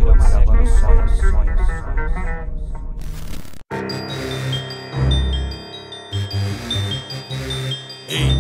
Ei.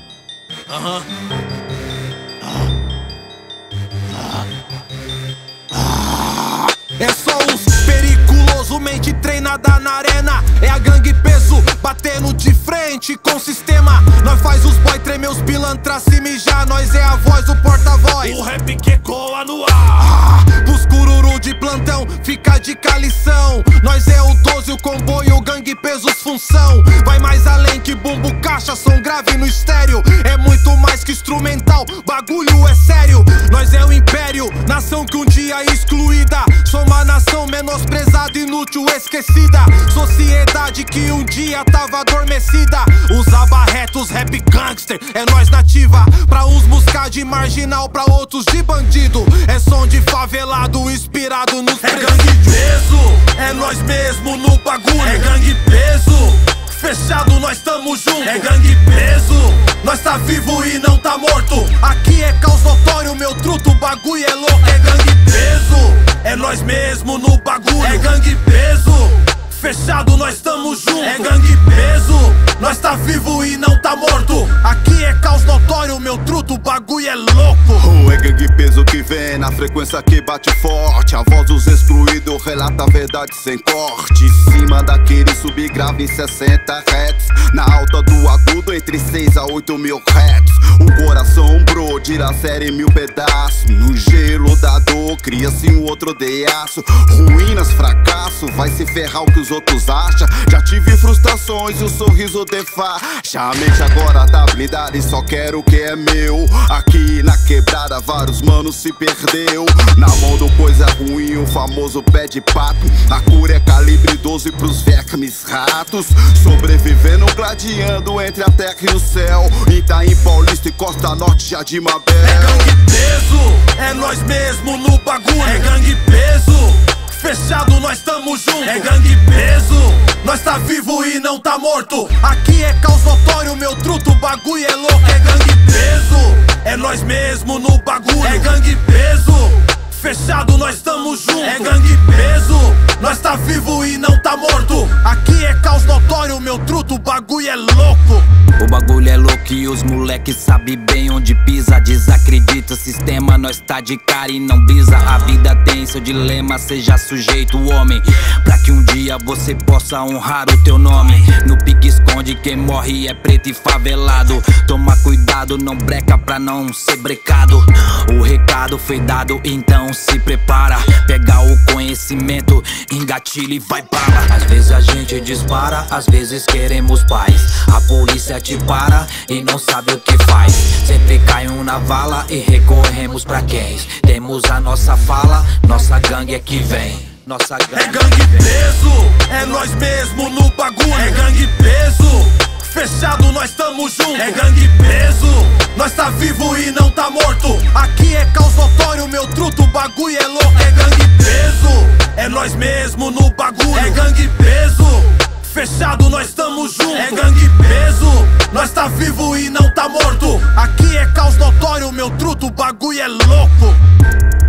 É só uns periculoso, mente treinada na arena. É a gangue peso, batendo de frente com o sistema. Nós faz os boy tremer, os pilantras se mijar. Nós é a voz, o porta-voz, o rap que ecoa no ar. Pros cururu de plantão, fica de calição. Nós é o 12, o comboio, o gangue pesos função. Vai mais além que bumbo, caixa, som grave no estéreo. É muito mais que instrumental, bagulho é sério. Nós é o império, nação que um dia é excluída. Sou uma nação menosprezada, inútil, esquecida. Sociedade que um dia tava adormecida. Os abarretos, rap gangster, é nós nativa. Pra uns buscar de marginal, pra outros de bandido. É som de favelado, inspirado nos presídios. É gangue peso, é nós mesmo no bagulho. É gangue peso, fechado, nós tamo junto. É gangue peso, nós tá vivo e não tá morto. Aqui é caos notório, meu truto, o bagulho é louco. É gangue peso, é nós mesmo no bagulho. É gangue peso, fechado, nós tamo junto. É gangue peso, nós tá vivo e não tá morto. Aqui é caos notório, meu truto, o bagulho é louco. É gangue peso que vem na frequência que bate forte. A voz dos excluídos relata a verdade sem corte. Em cima daquele subgrave em 60 Hz. Na alta do agudo entre 6 a 8 mil Hz. O coração bro, dilacera em 1000 pedaços. No gelo da dor, cria-se um outro de aço. Ruínas, fracasso, vai se ferrar o que os outros acham. Já tive frustrações e o sorriso de faixa. A mente agora tá blindada e só quero o que é meu. Aqui na quebrada vários manos se perdeu. Na mão do coisa ruim, o famoso pé de pato. A cura é calibre 12 pros vermes ratos. Sobrevivendo, gladiando entre a terra e o céu. Itaim Paulista e Costa Norte, Jardim Mabel. É gangue peso, é nós mesmo no bagulho. É gangue peso, fechado, nós tamo junto. É gangue peso, nós tá vivo e não tá morto. Aqui é caos notório, meu truto, o bagulho é louco. É gangue peso, é nós mesmo no bagulho. É gangue peso, fechado, nós tamo junto. É gangue peso, nós tá vivo e não tá morto. Aqui é caos notório, meu truto, o bagulho é louco. O bagulho é louco e os moleque sabe bem onde pisa. Desacredita o sistema, nós tá de cara e não brisa. A vida tem seu dilema, seja sujeito homem, pra que um dia você possa honrar o teu nome. No pique esconde quem morre é preto e favelado. Toma cuidado, não breca pra não ser brecado. O recado foi dado, então se prepara. Pega o conhecimento, engatilha e vai bala. Às vezes a gente dispara, às vezes queremos paz. A polícia te para e não sabe o que faz. Sempre cai um na vala e recorremos pra quem? Temos a nossa fala, nossa gangue é que vem. Nossa gangue é gangue peso, é nós mesmo no bagulho. É gangue peso, fechado, nós tamo junto. É gangue peso, nós tá vivo e não tá morto. Aqui é caos notório, meu truto, o bagulho é louco. É gangue peso, é nós mesmo no bagulho. É gangue peso, fechado, nós tamo junto. É gangue peso, nós tá vivo e não tá morto. Aqui é caos notório, meu truto, o bagulho é louco.